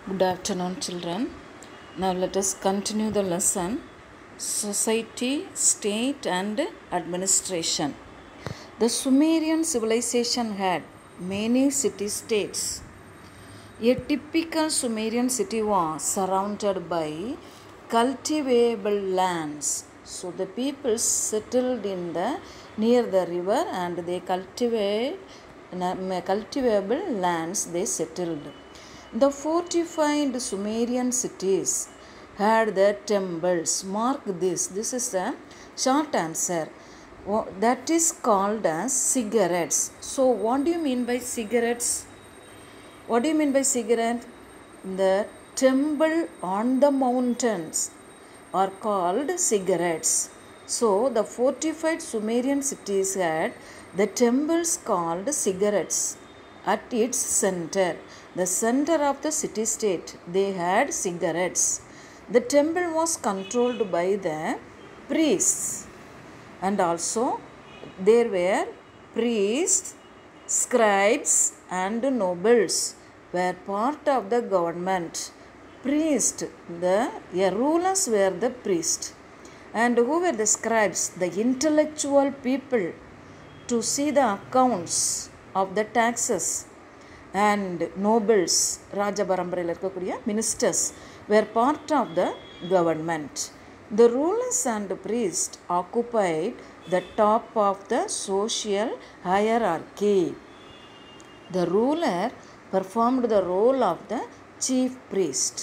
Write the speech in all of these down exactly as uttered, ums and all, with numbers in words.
Good afternoon, children. Now let us continue the lesson Society, State and Administration. The Sumerian civilization had many city states. A typical Sumerian city was surrounded by cultivable lands. So the people settled in the near the river and they cultivate cultivable lands they settled. The fortified Sumerian cities had their temples. Mark this. This is a short answer. That is called as cigarettes. So what do you mean by cigarettes? What do you mean by cigarette? The temple on the mountains are called cigarettes. So the fortified Sumerian cities had the temples called cigarettes. At its center, the center of the city state, they had cigarettes. The temple was controlled by the priests, and also there were priests, scribes and nobles were part of the government. Priest, the yeah, rulers were the priests. And who were the scribes? The intellectual people to see the accounts of the taxes. And nobles, Raja Paramparayil irukakuriya ministers were part of the government. The rulers and priests occupied the top of the social hierarchy. The ruler performed the role of the chief priest.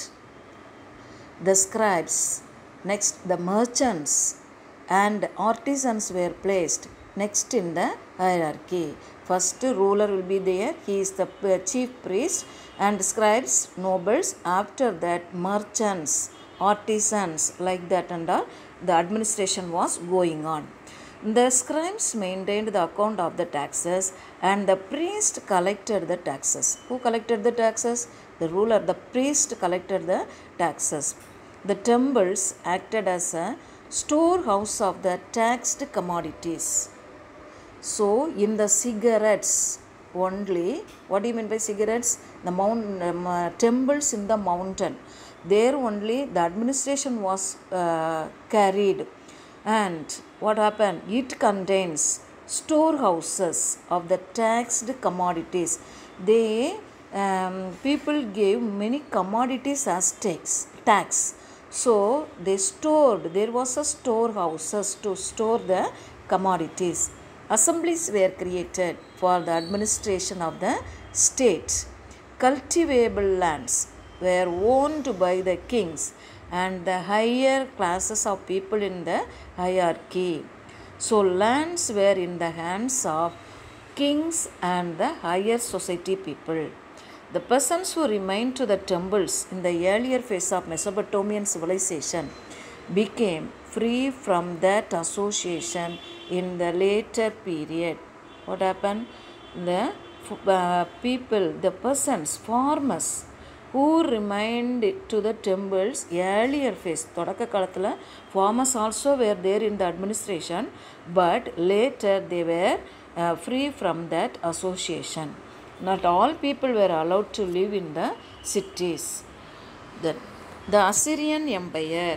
The scribes, next the merchants and artisans were placed next in the hierarchy. First ruler will be there, he is the chief priest, and scribes, nobles, after that merchants, artisans, like that, and all the administration was going on. The scribes maintained the account of the taxes and the priest collected the taxes. Who collected the taxes? The ruler, the priest collected the taxes. The temples acted as a storehouse of the taxed commodities. So in the cigarettes only, what do you mean by cigarettes? The mount, um, uh, temples in the mountain, there only the administration was uh, carried. And what happened? It contains storehouses of the taxed commodities. They um, people gave many commodities as tax. tax. So they stored, there was a storehouses to store the commodities. Assemblies were created for the administration of the state. Cultivable lands were owned by the kings and the higher classes of people in the hierarchy. So lands were in the hands of kings and the higher society people. The persons who remained to the temples in the earlier phase of Mesopotamian civilization became free from that association in the later period. What happened? The uh, people, the persons, farmers who remained to the temples earlier phase, தொடக்க காலத்தில் farmers also were there in the administration, but later they were uh, free from that association. Not all people were allowed to live in the cities. The, the Assyrian Empire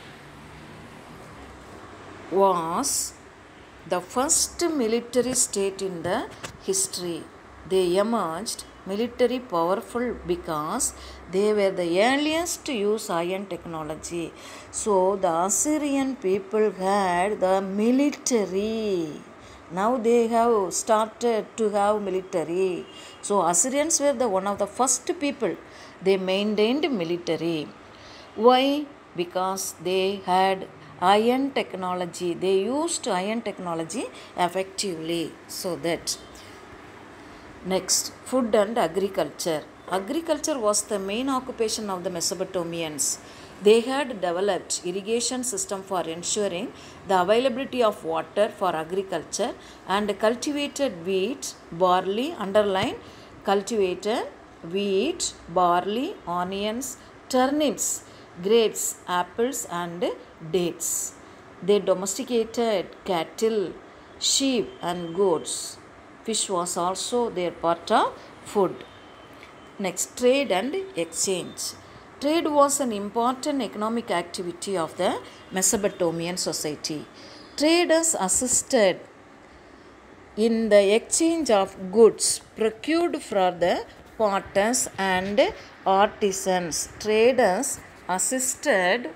was the first military state in the history. They emerged military powerful because they were the earliest to use iron technology. So the Assyrian people had the military. Now they have started to have military. So Assyrians were the one of the first people. They maintained military. Why? Because they had iron technology. They used iron technology effectively. So that. Next, food and agriculture. Agriculture was the main occupation of the Mesopotamians. They had developed irrigation system for ensuring the availability of water for agriculture and cultivated wheat, barley, underline, cultivated wheat, barley, onions, turnips, grapes, apples and dates. They domesticated cattle, sheep and goats. Fish was also their part of food. Next, trade and exchange. Trade was an important economic activity of the Mesopotamian society. Traders assisted in the exchange of goods procured from the potters and artisans. Traders assisted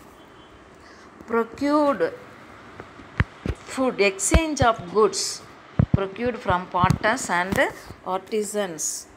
procured food exchange of goods procured from potters and artisans.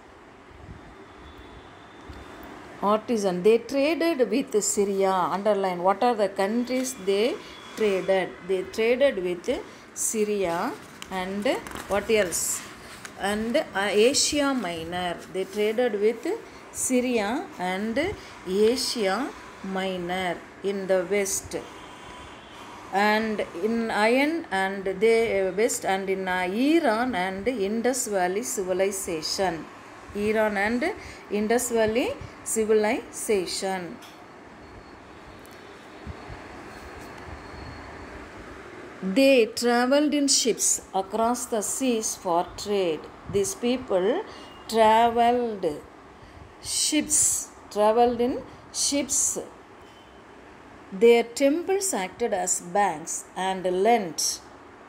Artisan, they traded with Syria. Underline, what are the countries they traded? They traded with Syria and what else? And uh, Asia Minor. They traded with Syria and Asia Minor in the west, and in iron and the west, and in uh, Iran and Indus Valley civilization. Iran and Indus Valley civilization. They traveled in ships across the seas for trade. These people traveled ships, traveled in ships. Their temples acted as banks and lent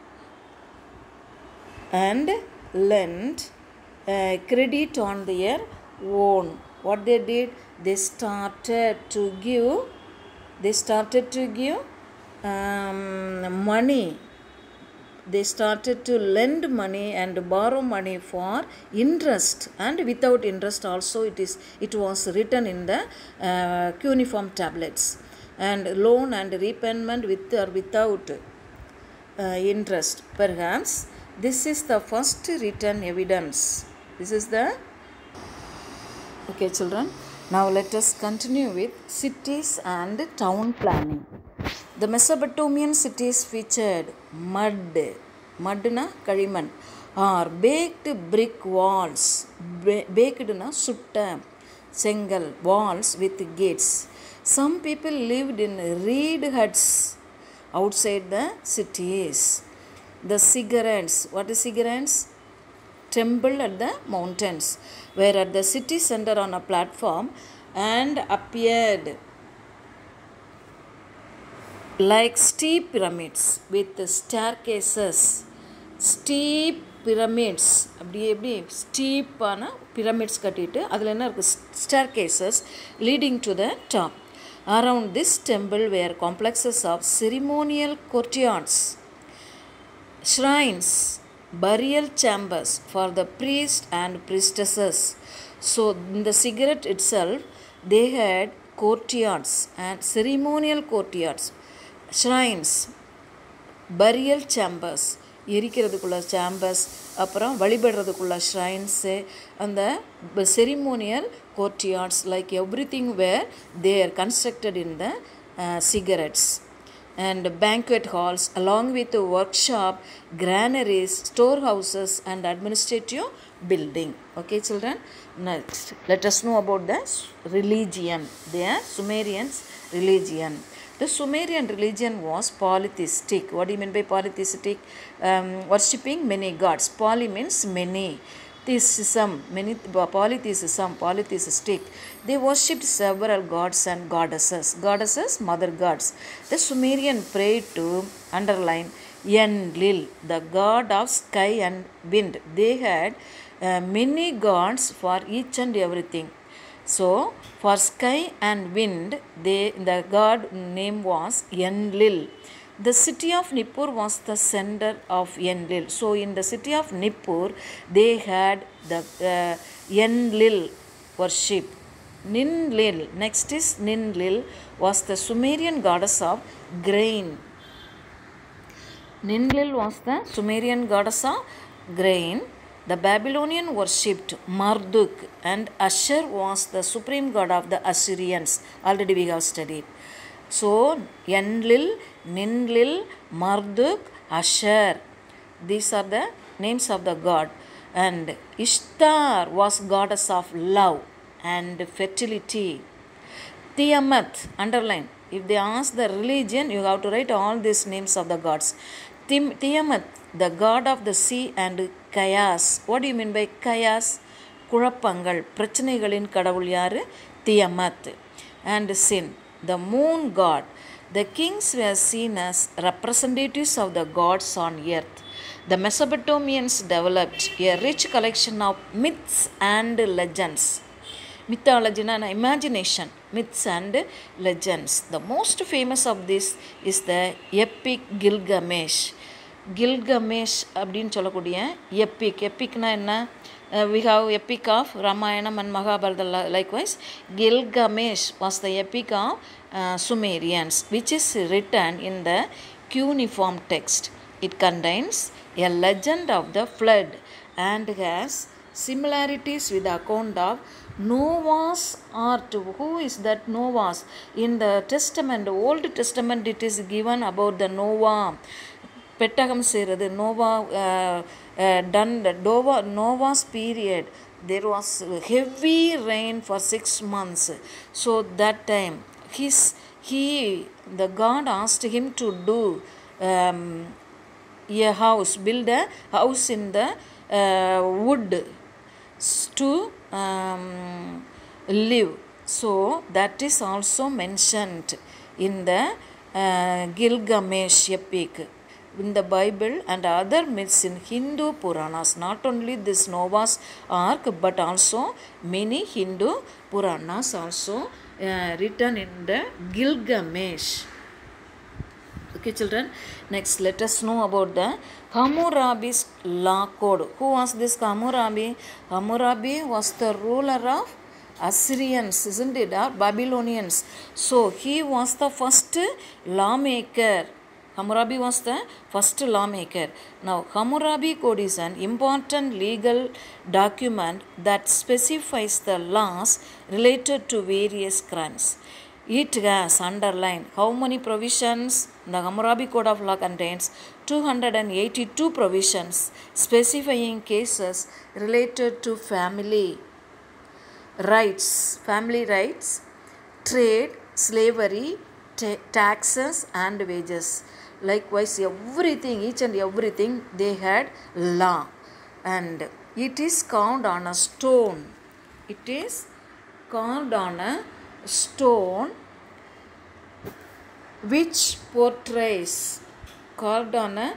and lent uh, credit on their own. What they did, they started to give, they started to give um, money. They started to lend money and borrow money for interest, and without interest also. It is it was written in the uh, cuneiform tablets. And loan and repayment with or without uh, interest. Perhaps this is the first written evidence. This is the okay, children. Now let us continue with cities and town planning. The Mesopotamian cities featured mud, mudna kaliman, or baked brick walls, baked na sutta, sengal walls with gates. Some people lived in reed huts outside the cities. The ziggurats, what is ziggurats? Temple at the mountains, were at the city center on a platform and appeared like steep pyramids with staircases. Steep pyramids, steep pyramids katittu adula enna irukku staircases leading to the top. Around this temple were complexes of ceremonial courtyards, shrines, burial chambers for the priests and priestesses. So in the ziggurat itself, they had courtyards and ceremonial courtyards, shrines, burial chambers, எரிக்கிறதுக்குள்ள chambers, அப்புறம் வழிபடுறதுக்குள்ள shrines, and the ceremonial courtyards, like everything were there constructed in the uh, ziggurats, and banquet halls along with the workshop, granaries, storehouses, and administrative building. Okay, children. Next, let us know about the religion. The Sumerians' religion. The Sumerian religion was polytheistic. What do you mean by polytheistic? Um, worshipping many gods. Poly means many. Theism, many, polytheism, polytheistic. They worshipped several gods and goddesses. Goddesses, mother gods. The Sumerian prayed to, underline, Enlil, the god of sky and wind. They had uh, many gods for each and everything. So, for sky and wind, they, the god name was Enlil. The city of Nippur was the center of Enlil. So, in the city of Nippur, they had the uh, Enlil worship. Ninlil, next is Ninlil, was the Sumerian goddess of grain. Ninlil was the Sumerian goddess of grain. The Babylonian worshipped Marduk, and Ashur was the supreme god of the Assyrians. Already we have studied. So, Enlil, Ninlil, Marduk, Ashur. These are the names of the god. And Ishtar was goddess of love and fertility. Tiamat, underline. If they ask the religion, you have to write all these names of the gods. Tiamat, the god of the sea and chaos. What do you mean by chaos? குழப்பங்கள் பிரச்சனைகளின் கடவுள் யார்? தியமத். And sin, the moon god. The kings were seen as representatives of the gods on earth. The Mesopotamians developed a rich collection of myths and legends. Mythology and imagination, myths and legends. The most famous of this is the epic Gilgamesh. Gilgamesh அப்படின்னு சொல்லக்கூடிய epic. Epicனா என்ன? Uh, we have epic of Ramayana and Mahabharata. Likewise, Gilgamesh was the epic of uh, Sumerians, which is written in the cuneiform text. It contains a legend of the flood and has similarities with the account of Noah's Ark. Who is that Noah's? In the Testament, Old Testament, it is given about the Noah. பெட்டகம் செய்கிறது Noah டன் டோவா Noah's period there was heavy rain for six months. So that time his he the God asked him to do um, a house, build a house in the uh, wood to um, live. So that is also mentioned in the uh, Gilgamesh epic in the Bible and other myths in Hindu Puranas. Not only this Noah's Ark, but also many Hindu Puranas also uh, written in the Gilgamesh. Okay, children. Next, let us know about the Hammurabi's law code. Who was this Hammurabi? Hammurabi was the ruler of Assyrians, isn't it? Or Babylonians. So he was the first lawmaker. Hammurabi was the first lawmaker. Now, Hammurabi Code is an important legal document that specifies the laws related to various crimes. It has underlined how many provisions? The Hammurabi Code of Law contains two hundred eighty-two provisions specifying cases related to family rights, family rights, trade, slavery, ta- taxes and wages. Likewise, everything, each and everything, they had law. And it is carved on a stone. It is carved on a stone which portrays, carved on a,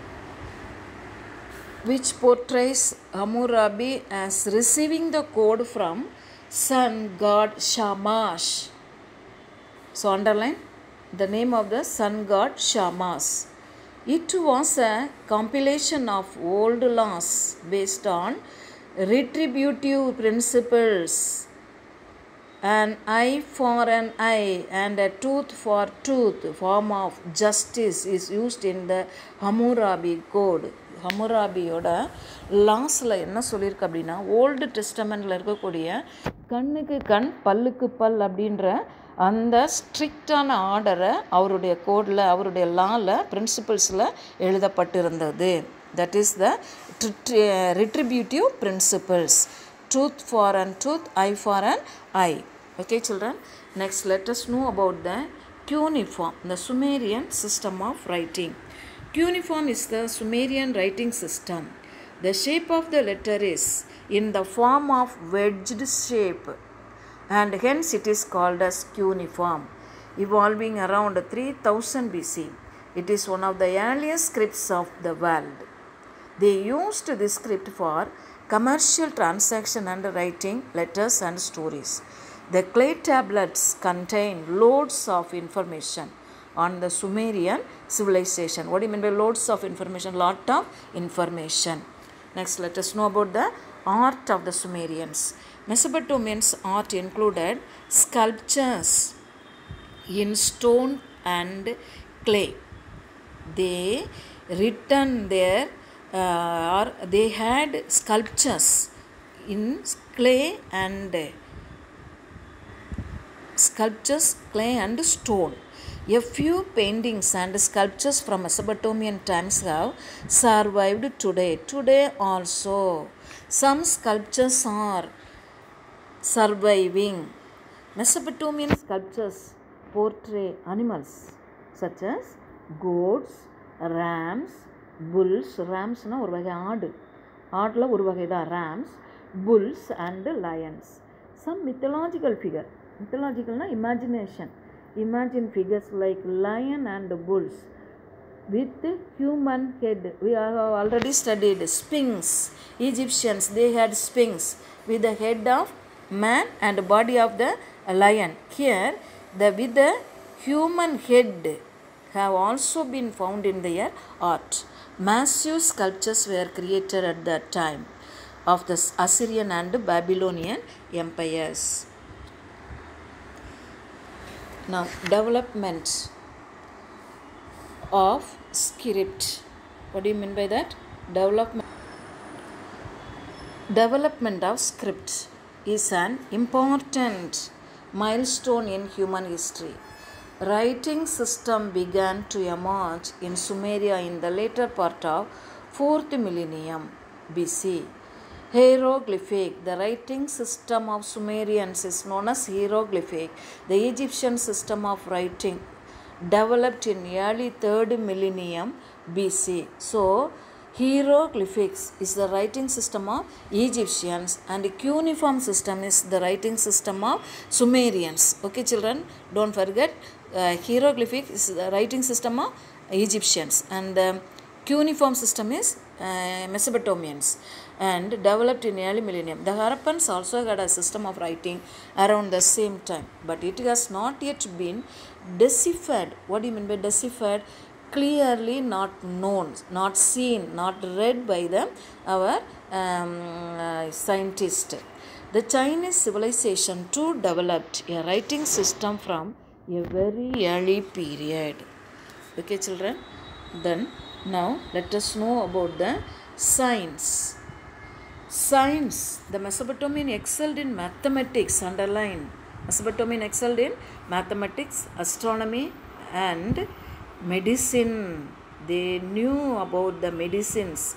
which portrays Hammurabi as receiving the code from sun god Shamash. So underline the name of the sun god Shamash. It was a compilation of old laws based on retributive principles. An eye for an eye and a tooth for tooth form of justice is used in the Hammurabi Code. ஹம்முராபியோட லாஸில் என்ன சொல்லியிருக்கு அப்படின்னா, old டெஸ்டமெண்ட்டில் இருக்கக்கூடிய கண்ணுக்கு கண் பல்லுக்கு பல் அப்படின்ற அந்த ஸ்ட்ரிக்டான ஆர்டரை அவருடைய கோடில், அவருடைய லாவில், பிரின்சிபல்ஸில் எழுதப்பட்டிருந்தது. That is the retributive principles. Tooth for an tooth, eye for an eye. Okay, children. Next, let us know about the cuneiform, the Sumerian system of writing. Cuneiform is the Sumerian writing system. The shape of the letter is in the form of wedged shape, and hence it is called as cuneiform. Evolving around three thousand B C, it is one of the earliest scripts of the world. They used this script for commercial transaction and writing letters and stories. The clay tablets contain loads of information on the Sumerian civilization. What do you mean by loads of information? Lot of information. Next, let us know about the art of the Sumerians. Mesopotamians' art included sculptures in stone and clay. They written there uh, or they had sculptures in clay and sculptures, clay and stone. A few paintings and sculptures from Mesopotamian times have survived today. Today also, some sculptures are surviving. Mesopotamian sculptures portray animals such as goats, rams, bulls. Rams na ஒரு வகை ஆடு, ஆடில் ஒரு வகை தான் rams. bulls and lions. Some mythological figure, mythological na imagination, imagine figures like lion and bulls with human head. We have already studied Sphinx. Egyptians, they had Sphinx with the head of man and body of the lion. Here, the with the human head have also been found in their art. Massive sculptures were created at that time of the Assyrian and Babylonian empires. Now, development of script. What do you mean by that? Development. Development of script is an important milestone in human history. Writing system began to emerge in Sumeria in the later part of fourth millennium B C. Hieroglyphic. The writing system of Sumerians is known as hieroglyphic. The Egyptian system of writing developed in early third millennium B C. So, hieroglyphics is the writing system of Egyptians and cuneiform system is the writing system of Sumerians. Okay, children, don't forget, uh, hieroglyphic is the writing system of Egyptians and the cuneiform system is uh, Mesopotamians and developed in early millennium. The Harappans also had a system of writing around the same time, but it has not yet been deciphered. What do you mean by deciphered? Clearly not known, not seen, not read by the our um, uh, scientist. The Chinese civilization too developed a writing system from a very early period. Okay, children. Then now let us know about the science. Science. The Mesopotamian excelled in mathematics. Underline. Mesopotamian excelled in mathematics, astronomy, and medicine. They knew about the medicines.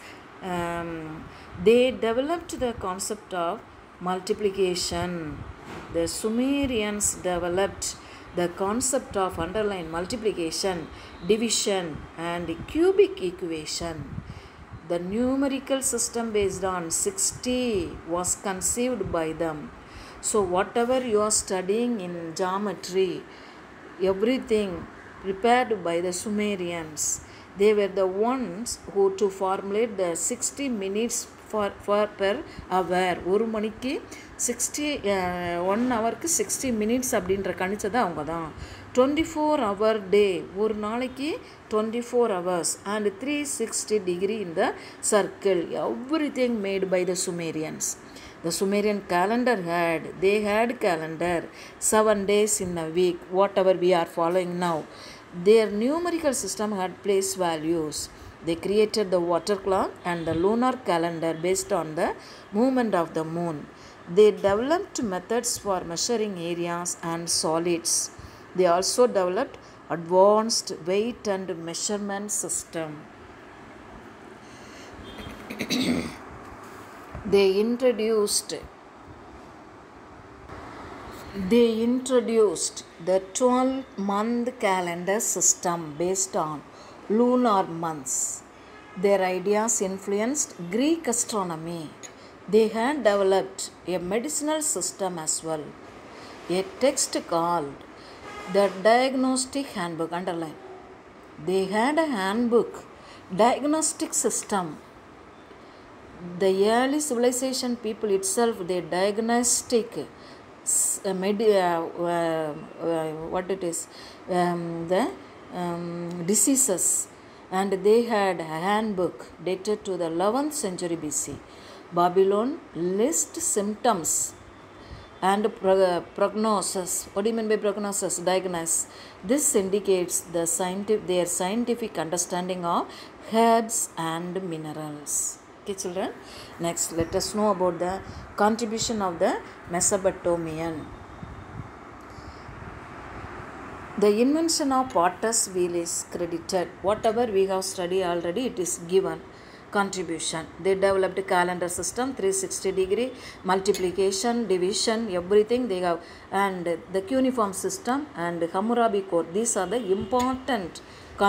Um, they developed the concept of multiplication. The Sumerians developed the concept of underline multiplication, division, and cubic equation. The numerical system based on sixty was conceived by them. So whatever you are studying in geometry, everything prepared by the Sumerians. They were the ones who to formulate the sixty minutes for, for per hour. ஒரு மணிக்கு sixty one hourக்கு sixty minutes அப்படின்ற கணிச்சது அவங்க தான். twenty-four hour day, ஒரு நாளைக்கு twenty-four hours and three hundred sixty degree in the circle. Everything made by the Sumerians. The Sumerian calendar had, they had calendar seven days in a week, whatever we are following now. Their numerical system had place values. They created the water clock and the lunar calendar based on the movement of the moon. They developed methods for measuring areas and solids. They also developed advanced weight and measurement system. They introduced They introduced the twelve-month calendar system based on lunar months. Their ideas influenced Greek astronomy. They had developed a medicinal system as well. A text called the Diagnostic Handbook. Underline. They had a handbook, diagnostic system. The early civilization people itself, they diagnostic uh, med- uh, uh, uh, what it is, um, the um, diseases, and they had a handbook dated to the eleventh century B C. Babylon list symptoms and pro- prognosis. What do you mean by prognosis? Diagnose. This indicates the scientific, their scientific understanding of herbs and minerals. Okay, children. Next, let us know about the contribution of the Mesopotamian. The invention of potter's wheel is credited. Whatever we have studied already, it is given. Contribution. They developed a calendar system, three hundred sixty degree, multiplication, division, everything they have, and the cuneiform system and Hammurabi code. These are the important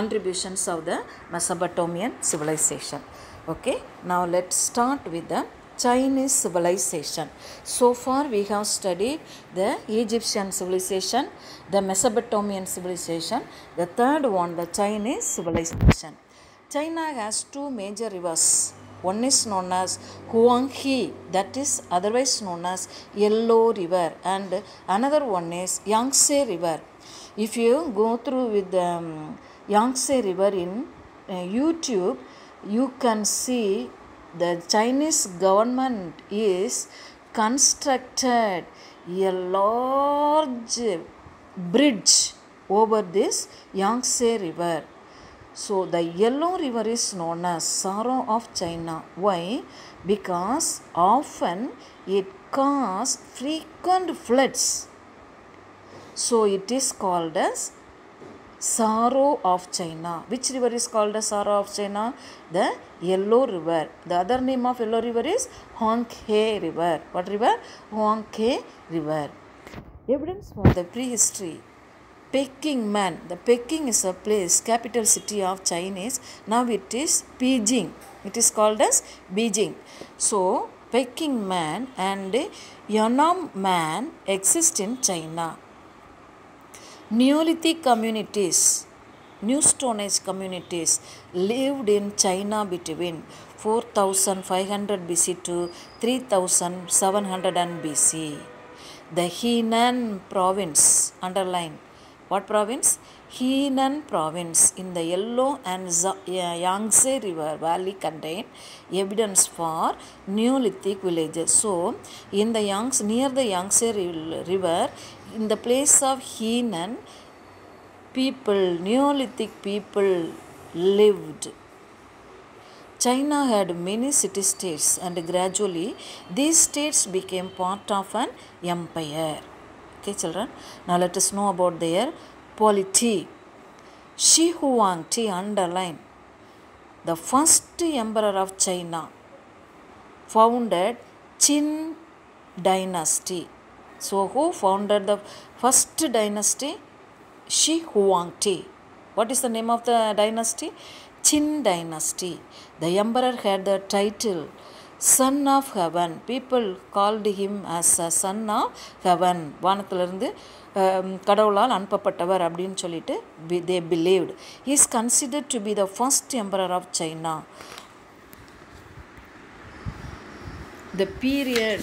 contributions of the Mesopotamian civilization. Okay, now let's start with the Chinese civilization. So far we have studied the Egyptian civilization, the Mesopotamian civilization, the third one the Chinese civilization. China has two major rivers. One is known as Huanghe, that is otherwise known as Yellow River, and another one is Yangtze River. If you go through with the um, Yangtze River in uh, YouTube, you can see the Chinese government is constructed a large bridge over this Yangtze River. So the Yellow River is known as Sorrow of China. Why? Because often it causes frequent floods. So it is called as Sorrow of China. Which river is called as Sorrow of China? The Yellow River. The other name of Yellow River is Huanghe River. What river? Huanghe River. Evidence for the prehistory. Peking Man. The Peking is a place, capital city of Chinese. Now it is Beijing. It is called as Beijing. So Peking Man and Yunnan Man exist in China. Neolithic communities, New Stone Age communities lived in China between four thousand five hundred B C to three thousand seven hundred B C. The Henan province, underline. What province? Henan province in the Yellow and Yangtze River Valley contain evidence for Neolithic villages. So, in the Yangtze, near the Yangtze River, in the place of Henan, people, Neolithic people lived. China had many city-states, and gradually these states became part of an empire. Okay, children. Now let us know about their polity. Shi Huangdi, underline. The first emperor of China founded Qin dynasty. So who founded the first dynasty? Shi Huangdi. What is the name of the dynasty? Qin dynasty. The emperor had the title Son of Heaven. People called him as a Son of Heaven. வானத்திலிருந்து கடவுளால் அனுப்பப்பட்டவர் அப்படின்னு சொல்லிட்டு they believed. He is considered to be the first emperor of China. The period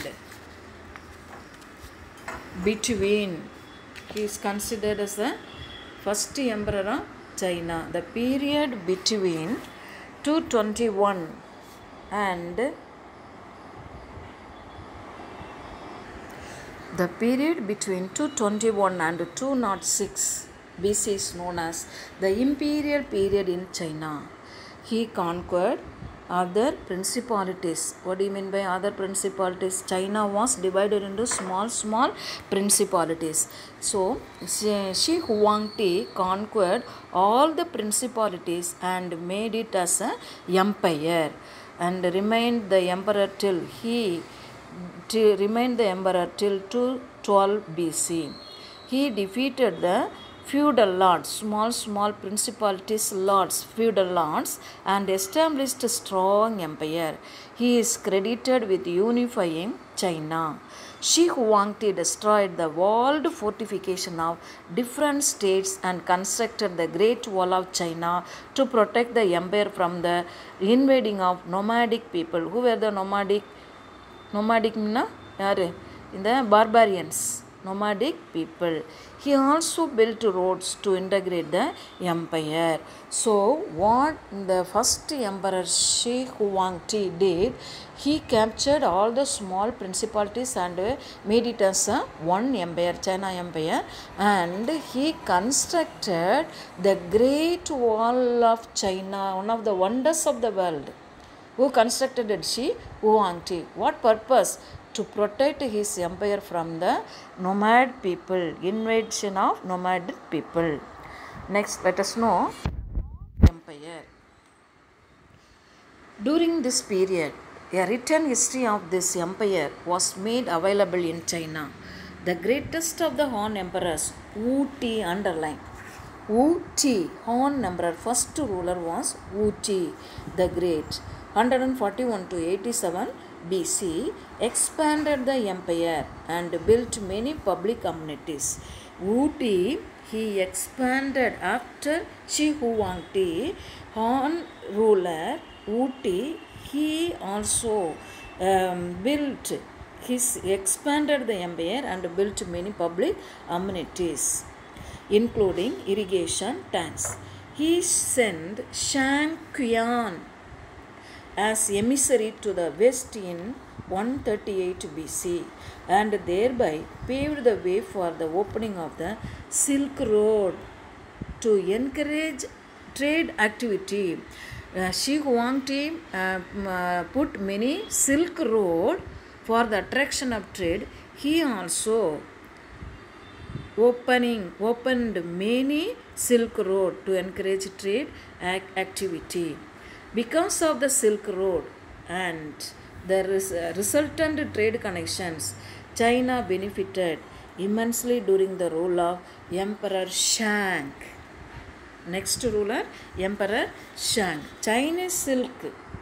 between, he is considered as the first emperor of China. The period between two twenty-one and the period between two twenty-one and two oh six B C is known as the imperial period in China. He conquered other principalities. What do you mean by other principalities? China was divided into small, small principalities. So, Shi Huangdi conquered all the principalities and made it as an empire and remained the emperor till he to remain the emperor till two twelve B C. He defeated the feudal lords, small small principalities lords, feudal lords, and established a strong empire. He is credited with unifying China. Shi Huangdi destroyed the walled fortification of different states and constructed the Great Wall of China to protect the empire from the invading of nomadic people. Who were the nomadic? Nomadic means yaru? In the barbarians, nomadic people. He also built roads to integrate the empire. So, what the first emperor Shi Huangdi did, he captured all the small principalities and made it as a one empire, China empire, and he constructed the Great Wall of China, one of the wonders of the world. Who constructed it? Shi Huangdi. What purpose? To protect his empire from the nomad people, invasion of nomad people. Next, let us know empire. During this period, a written history of this empire was made available in China. The greatest of the Han emperors, Wu Ti, underline. Wu Ti, Han emperor, first ruler was Wu Ti the Great. one forty-one to eighty-seven B C expanded the empire and built many public amenities. Wu Ti, he expanded after Shi Huangdi, Han ruler Wu Ti, he also um, built his expanded the empire and built many public amenities, including irrigation tanks. He sent Shang Qian as emissary to the west in one thirty-eight B C and thereby paved the way for the opening of the Silk Road to encourage trade activity. Uh, Shi Huangdi uh, uh, put many Silk Road for the attraction of trade. He also opening opened many Silk Road to encourage trade ac- activity. Because of the Silk Road and the res- uh, resultant trade connections, China benefited immensely during the rule of Emperor Shang. Next ruler, Emperor Shang. Chinese silk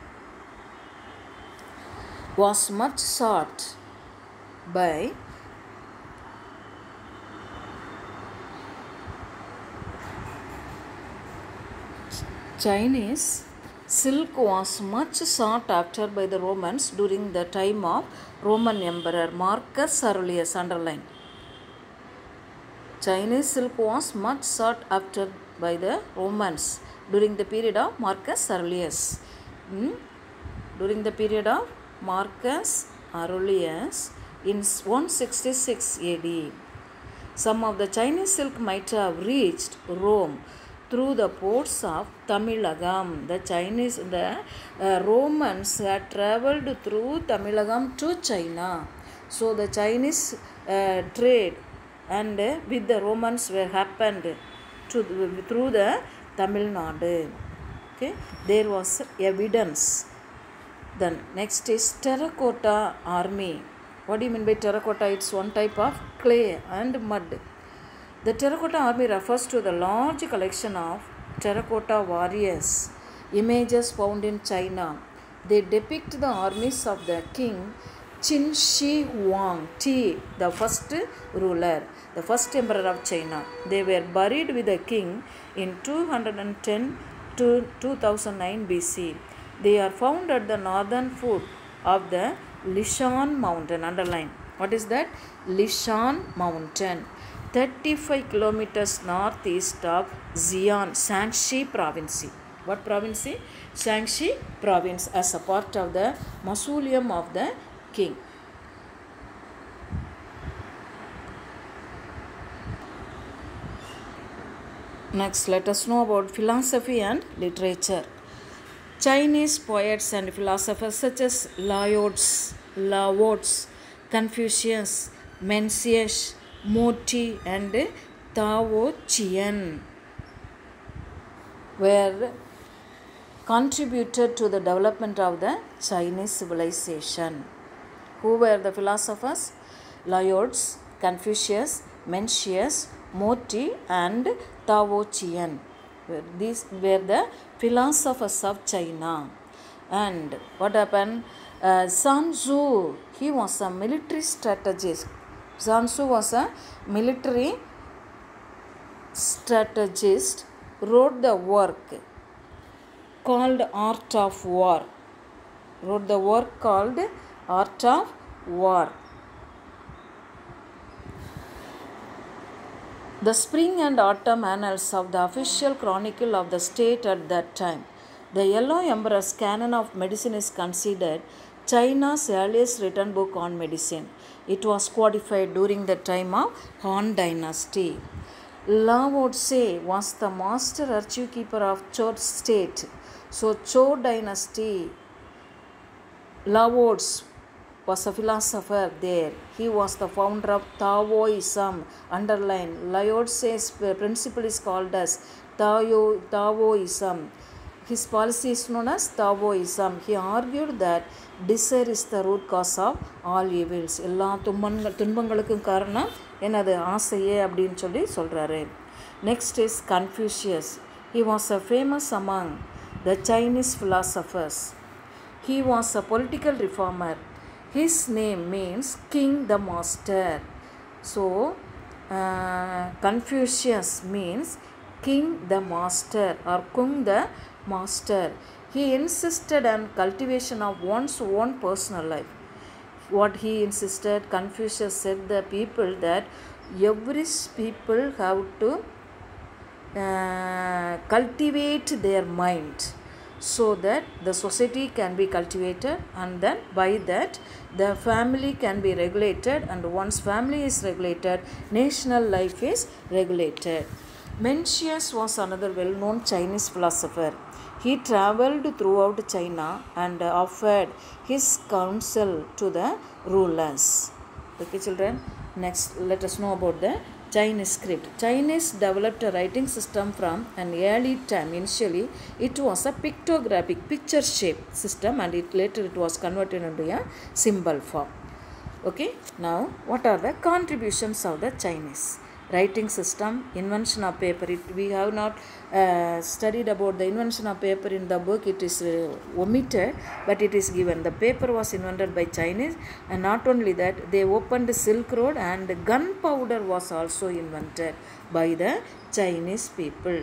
was much sought by Chinese silk was much sought after by the Romans during the time of Roman Emperor Marcus Aurelius. Underline. Chinese silk was much sought after by the Romans during the period of Marcus Aurelius. Hmm? During the period of Marcus Aurelius in one sixty-six A D. Some of the Chinese silk might have reached Rome through the ports of Tamilagam. The Chinese, the uh, Romans had traveled through Tamilagam to China. So the Chinese uh, trade and uh, with the Romans were happened to through the Tamil Nadu. Okay, there was evidence. Then next is terracotta army. What do you mean by terracotta? It's one type of clay and mud. The terracotta army refers to the large collection of terracotta warriors, images found in China. They depict the armies of the king Qin Shi Huang Ti, the first ruler, the first emperor of China. They were buried with the king in two ten to two thousand nine B C. They are found at the northern foot of the Lishan mountain. Underline. What is that? Lishan mountain. thirty-five kilometers northeast of Xi'an, Shaanxi province. What province? Shaanxi province, as a part of the mausoleum of the king. Next, let us know about philosophy and literature. Chinese poets and philosophers such as Lao Tzu, Lao Tzu, Confucius, Mencius, Moti and Tao Chian were contributed to the development of the Chinese civilization. Who were the philosophers? Lao Tzu, Confucius, Mencius, Moti and Tao Chian. These were the philosophers of China. And what happened? Uh, Sun Tzu, he was a military strategist. Sun Tzu was a military strategist, wrote the work called Art of War. Wrote the work called Art of War. The spring and autumn annals of the official chronicle of the state at that time. The Yellow Emperor's Canon of Medicine is considered China's earliest written book on medicine. It was codified during the time of Han Dynasty. Lao Tzu was the master archive keeper of Zhou state. So Zhou Dynasty, Lao Tzu was a philosopher there. He was the founder of Taoism. Underline. Lao Tzu's principle is called as Tao, Taoism. His policy is known as Taoism. He argued that desire is the root cause of all evils. எல்லா துன்பங்கள் துன்பங்களுக்கும் காரணம் என்னது ஆசையே அப்படின்னு சொல்லி சொல்கிறாரு. Next is Confucius. He was a famous among the Chinese philosophers. He was a political reformer. His name means king the master. So, uh, Confucius means king the master or kung the master. He insisted on cultivation of one's own personal life. What he insisted, Confucius said the people that every people have to uh, cultivate their mind so that the society can be cultivated, and then by that the family can be regulated, and once family is regulated, national life is regulated. Mencius was another well-known Chinese philosopher. He traveled throughout China and offered his counsel to the rulers. Okay, children. Next, let us know about the Chinese script. Chinese developed a writing system from an early time. Initially, it was a pictographic, picture-shaped system, and it later it was converted into a symbol form. Okay. Now, what are the contributions of the Chinese writing system? Invention of paper. It, we have not uh, studied about the invention of paper in the book. It is uh, omitted, but it is given. The paper was invented by Chinese, and not only that, they opened the Silk Road, and gunpowder was also invented by the Chinese people.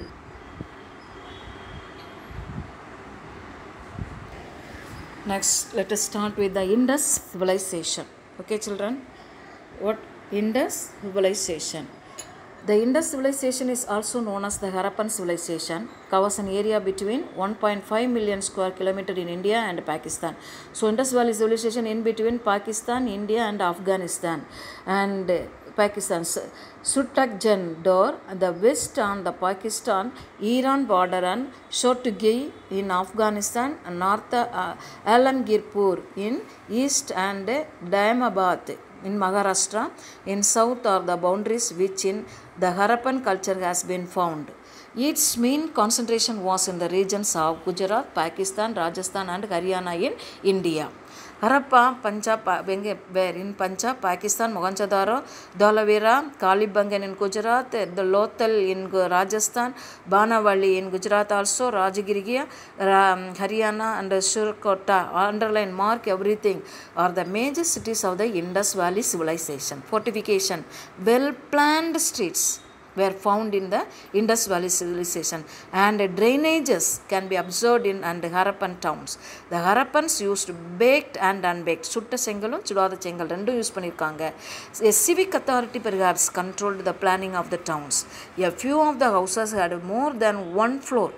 Next, let us start with the Indus civilization. Okay, children, what Indus civilization? The Indus civilization is also known as the Harappan civilization, covers an area between one point five million square kilometer in India and Pakistan. So Indus Valley civilization in between Pakistan, India and Afghanistan and Pakistan. Sutakjan Dor, the west on the Pakistan, Iran border, and Shotgi in Afghanistan, and north uh, Alamgirpur in east, and Daimabad in Maharashtra in south are the boundaries which in the Harappan culture has been found. Its main concentration was in the regions of Gujarat, Pakistan, Rajasthan and Haryana in India. Harappa, Punjab, where in Punjab, Pakistan, Mohenjo-daro, Dholavira, Kalibangan in Gujarat, the Lothal in Rajasthan, Banawali in Gujarat also, Rajagiriya, Haryana and Surkota. Underline, mark everything, are the major cities of the Indus Valley civilization. Fortification, well-planned streets were found in the Indus Valley civilization, and drainages can be observed in and Harappan towns. The Harappans used baked and unbaked, sutta sengalum chudada sengal rendu use pannirukanga. A civic authority perhaps controlled the planning of the towns. A few of the houses had more than one floor.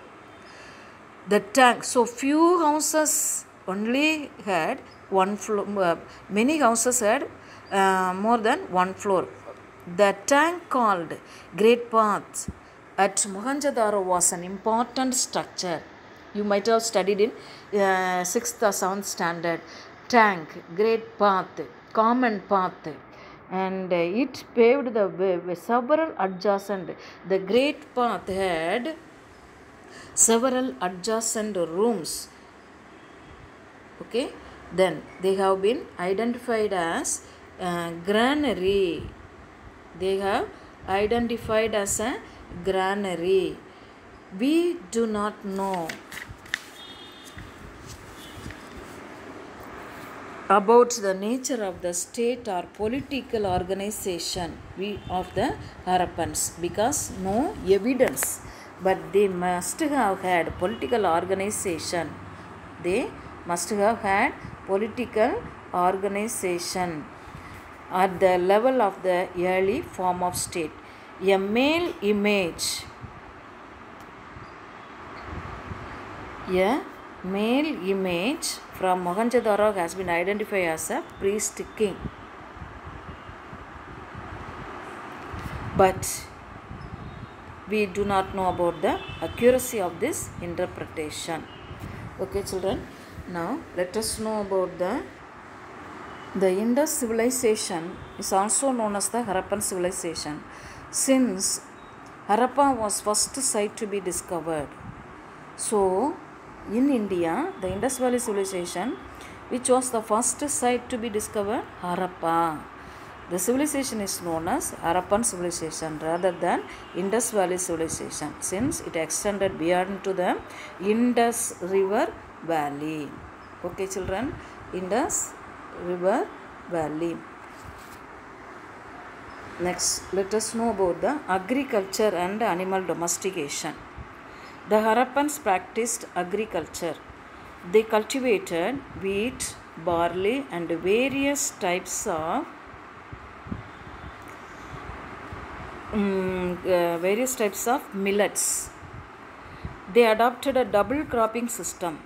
The tank, so few houses only had one floor, uh, many houses had uh, more than one floor. The tank called Great Path at Mohenjo-daro was an important structure. You might have studied in uh, sixth or seventh standard. Tank, Great Path, Common Path, and uh, it paved the way with several adjacent. The Great Path had several adjacent rooms. Okay, then they have been identified as uh, granary. They have identified as a granary. We do not know about the nature of the state or political organization of the Harappans because no evidence, but they must have had political organization. They must have had political organization at the level of the early form of state. A male image, a male image from Mohenjo-daro has been identified as a priest king. But we do not know about the accuracy of this interpretation. Okay, children. Now let us know about the The Indus civilization is also known as the Harappan civilization, since Harappa was first site to be discovered. So, in India, the Indus Valley civilization, which was the first site to be discovered, Harappa. The civilization is known as Harappan civilization rather than Indus Valley civilization, since it extended beyond to the Indus River Valley. Okay, children, Indus river valley. Next, let us know about the agriculture and animal domestication. The Harappans practiced agriculture. They cultivated wheat, barley, and various types of um, uh, various types of millets. They adopted a double cropping system.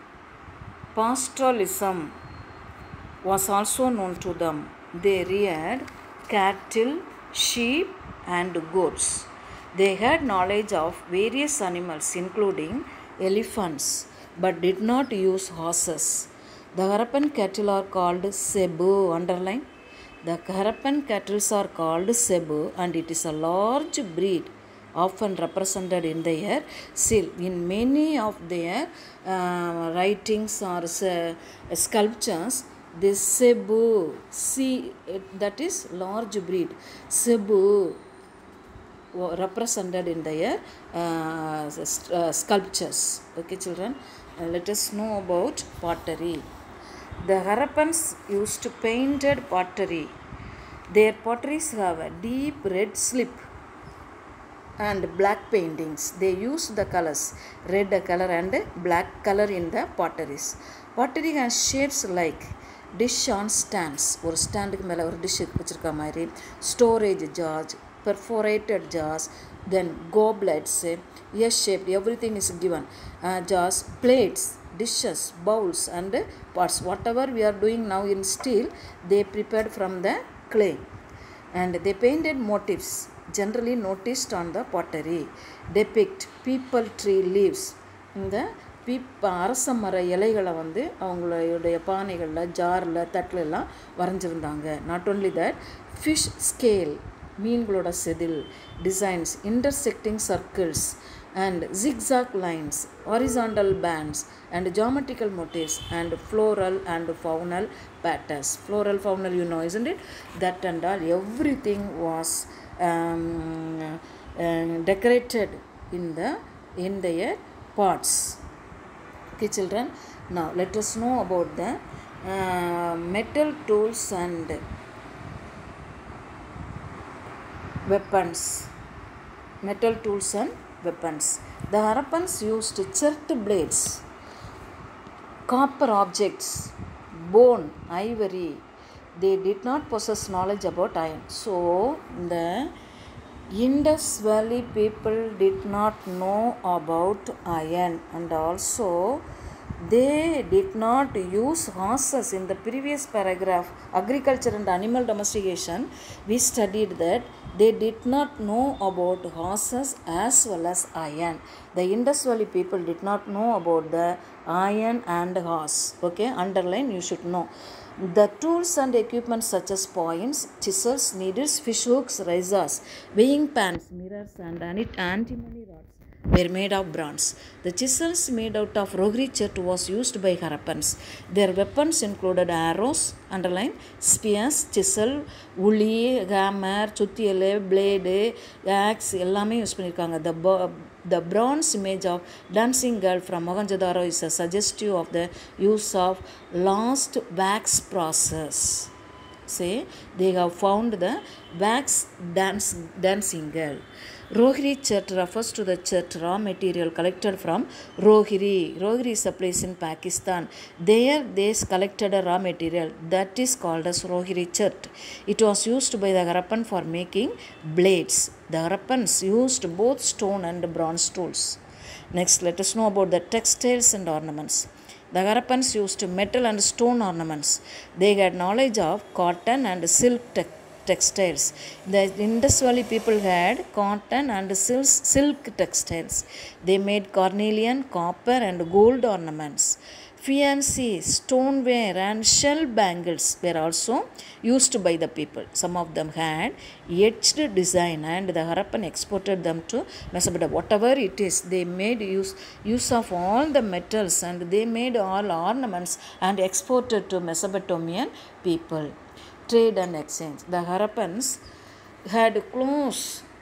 Pastoralism was also known to them. They reared cattle, sheep, and goats. They had knowledge of various animals, including elephants, but did not use horses. The Harappan cattle are called Cebu. Underline. The Harappan cattle are called Cebu, and it is a large breed, often represented in their seal. In many of their uh, writings or uh, sculptures, this Cebu, see, that is large breed, Cebu represented in their uh, uh, sculptures. Okay, children, uh, let us know about pottery. The Harappans used painted pottery. Their potteries have a deep red slip and black paintings. They use the colors red color and black color in the potteries. Pottery has shapes like dish on stands, or stand ku mela or dish vechirukka mari, storage jars, perforated jars, then goblets, yes shaped, everything is given, uh, jars, plates, dishes, bowls, and pots. Whatever we are doing now in steel, they prepared from the clay. And they painted motifs generally noticed on the pottery. Depict people tree leaves. இந்த பீப் அரச மர இலைகளை வந்து அவங்களுடைய பானைகளில், ஜாரில், தட்டில் எல்லாம் வரைஞ்சிருந்தாங்க. Not only that, fish scale, மீன்களோட செதில், designs, intersecting circles and zigzag lines, horizontal bands, and geometrical motifs, and floral and faunal patterns. Floral, faunal, you know, isn't it? That and all, everything was um, uh, decorated in the in their pots. Okay, children. Now let us know about the uh, metal tools and weapons. Metal tools and weapons. The Harappans used chirt blades, copper objects, bone, ivory. They did not possess knowledge about iron. So the Indus Valley people did not know about iron, and also they did not use horses. In the previous paragraph, agriculture and animal domestication, we studied that they did not know about horses as well as iron. The Indus Valley people did not know about the iron and horse. Okay, underline, you should know. The tools and equipment such as points, chisels, needles, fish hooks, razors, weighing pans, mirrors, and antimony rods were made of bronze. The chisels made out of Rohri chert was used by Harappans. Their weapons included arrows, underline, spears, chisel, uli, hammer, chuttiyale, blade, axe, ellame use pannirukanga. The the bronze image of dancing girl from Mohenjo-daro is a suggestive of the use of lost wax process. Say they have found the wax dance dancing girl. Rohri chert refers to the chert raw material collected from Rohiri. Rohiri is a place in Pakistan. There they collected a raw material that is called as Rohiri chert. It was used by the Harappan for making blades. The Harappans used both stone and bronze tools. Next, let us know about the textiles and ornaments. The Harappans used metal and stone ornaments. They had knowledge of cotton and silk textiles. Textiles. The Indus Valley people had cotton and silk textiles. They made cornelian, copper, and gold ornaments. Fancy stoneware and shell bangles were also used by the people. Some of them had etched design, and the Harappan exported them to Mesopotamia. Whatever it is, they made use, use of all the metals, and they made all ornaments and exported to Mesopotamian people. Trade and exchange. The Harappans had close,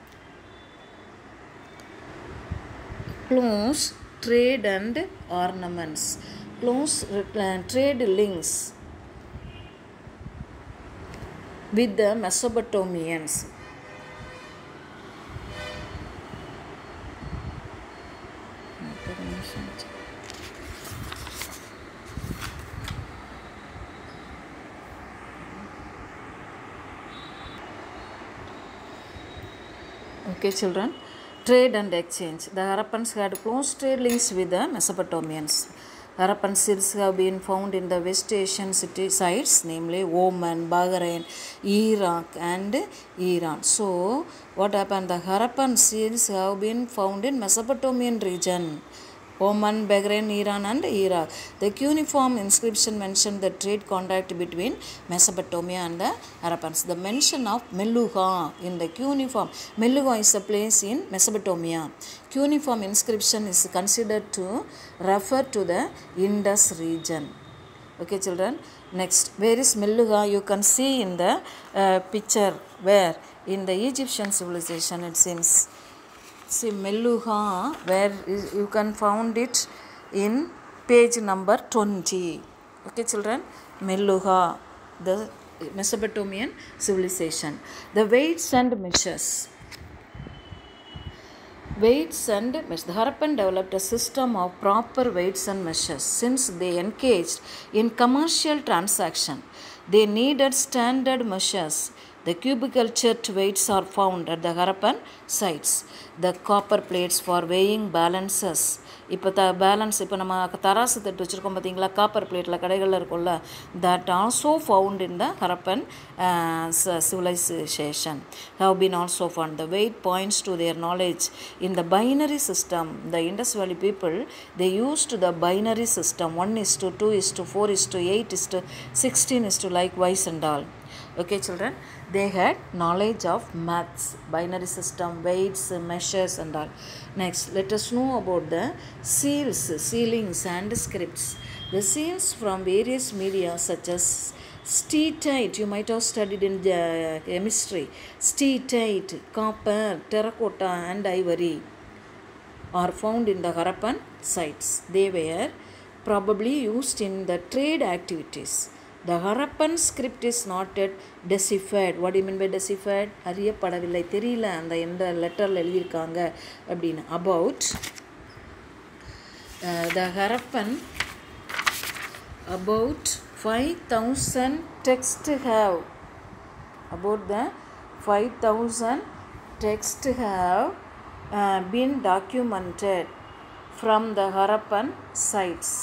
close trade and ornaments, close uh, trade links with the Mesopotamians. Okay, children. Trade and exchange. The Harappans had close trade links with the Mesopotamians. Harappan seals have been found in the West Asian city sites, namely Oman, Bahrain, Iraq, and Iran. So, what happened? The Harappan seals have been found in Mesopotamian region. Oman, Bahrain, Iran, and Iraq. The cuneiform inscription mentioned the trade contact between Mesopotamia and the Harappans. The mention of Meluha in the cuneiform. Meluha is a place in Mesopotamia. Cuneiform inscription is considered to refer to the Indus region. Okay, children. Next, where is Meluha? You can see in the uh, picture where in the Egyptian civilization it seems. See Meluha, where is, you can found it in page number twenty. Okay, children. Meluha, the Mesopotamian civilization. The weights and measures. Weights and measures. The Harappan developed a system of proper weights and measures. Since they engaged in commercial transaction, they needed standard measures. The cubical chert weights are found at the Harappan sites. The copper plates for weighing balances. இப்போ the balance இப்போ நம்ம தராசு தட்டு வச்சுருக்கோம் பார்த்தீங்களா, copper பிளேட்டில் கடைகளில் இருக்கும்ல, that also found in the Harappan uh, civilization have been also found. The weight points to their knowledge in the binary system. The Indus Valley people, they used the binary system, one is to two is to four is to eight is to sixteen is to likewise and all. Okay, children, they had knowledge of maths, binary system, weights, measures and all. Next, let us know about the seals, sealings and scripts. The seals from various media such as steatite, you might have studied in the chemistry, steatite, copper, terracotta and ivory are found in the Harappan sites. They were probably used in the trade activities. The Harappan script is not yet deciphered. What do you mean by deciphered? அறியப்படவில்லை, தெரியல அந்த எந்த லெட்டரில் எழுதியிருக்காங்க அப்படின்னு. About uh, the Harappan, about five thousand texts have, about the five thousand texts have uh, been documented from the Harappan sites.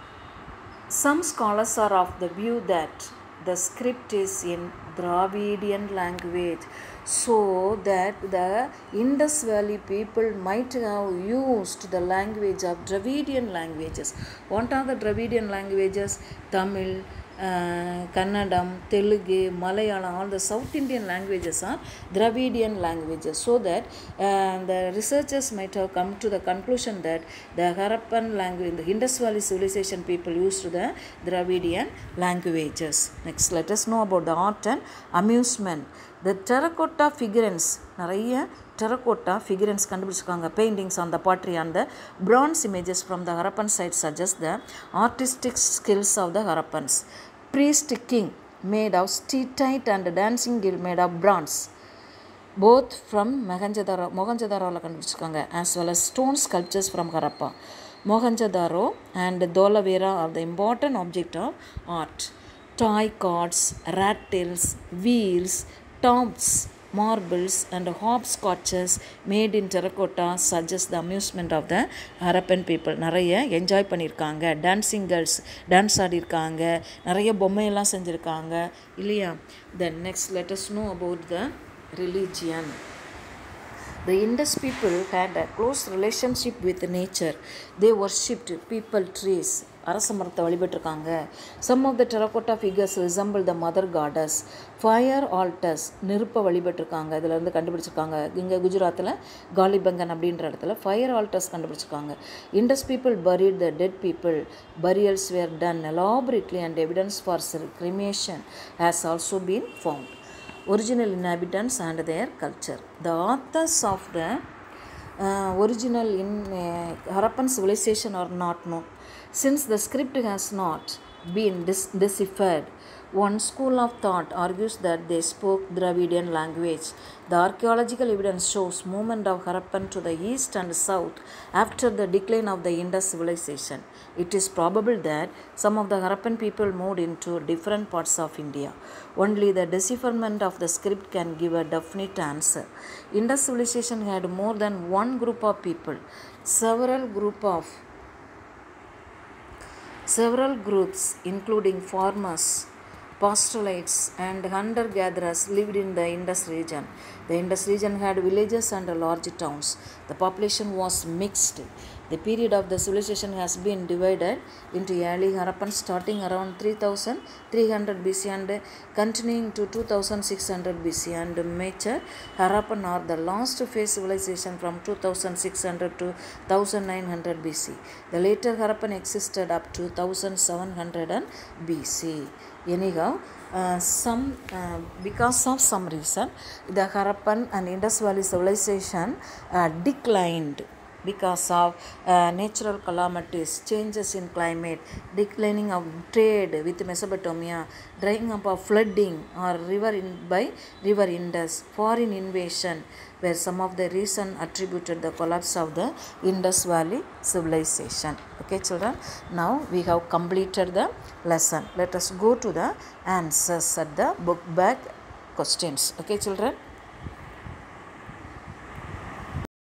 Some scholars are of the view that the script is in Dravidian language, so that the Indus Valley people might have used the language of Dravidian languages. What are the Dravidian languages? Tamil, uh, Kannadam, Telugu, Malayalam, all the South Indian languages are Dravidian languages, so that uh, the researchers might have come to the conclusion that the Harappan language, the Indus Valley civilization people used the Dravidian languages. Next, let us know about the art and amusement. The terracotta figurines, நிறைய terracotta figurines கண்டுபிடிச்சிருக்காங்க. Paintings on the pottery and the bronze images from the Harappan site suggest the artistic skills of the Harappans. Priest king made of steatite and dancing girl made of bronze, both from Mohenjo-daro, Mohenjo-daroல கண்டுபிடிச்சிருக்காங்க, as well as stone sculptures from Harappa. Mohenjo-daro and Dholavira are the important object of art. Toy carts, rattles, wheels, tops, marbles and hopscotches made in terracotta suggest the amusement of the Harappan people. நிறைய enjoy பண்ணியிருக்காங்க, dancing girls dance ஆடியிருக்காங்க, நிறைய பொம்மையெல்லாம் செஞ்சுருக்காங்க இல்லையா. Then next, let us know about the religion. The Indus people had a close relationship with nature. They worshipped people trees. அரச மரத்தை வழிபட்டிருக்காங்க. Some of the terracotta figures resemble the mother goddess. Fire altars, நெருப்பை வழிபட்டிருக்காங்க. இதில் இருந்து கண்டுபிடிச்சிருக்காங்க. இங்கே குஜராத்தில் காலிபங்கன் அப்படின்ற இடத்துல ஃபயர் ஆல்டர்ஸ் கண்டுபிடிச்சிருக்காங்க. Indus people buried the dead people. Burials were done elaborately and evidence for cremation has also been found. Original inhabitants and their culture. The authors of the uh, original in uh, Harappan civilization are not known. Since the script has not been dis- deciphered, One school of thought argues that they spoke Dravidian language. The archaeological evidence shows movement of Harappan to the east and south after the decline of the Indus civilization. It is probable that some of the Harappan people moved into different parts of India. Only the decipherment of the script can give a definite answer. Indus civilization had more than one group of people. Several group of several groups, including farmers, pastoralites, and hunter-gatherers, lived in the Indus region. The Indus region had villages and large towns. The population was mixed. The period of the civilization has been divided into early Harappan starting around three thousand three hundred B C and continuing to two thousand six hundred B C, and Mature Harappan or the last phase civilization from two thousand six hundred to one thousand nine hundred B C. The later Harappan existed up to one thousand seven hundred B C. Anyhow, uh, some uh, because of some reason, the Harappan and Indus Valley civilization uh, declined because of uh, natural calamities, changes in climate, declining of trade with Mesopotamia, drying up of flooding or river in, by river Indus, foreign invasion were some of the reasons attributed the collapse of the Indus Valley civilization. Okay children, now we have completed the lesson. Let us go to the answers at the book back questions. Okay children.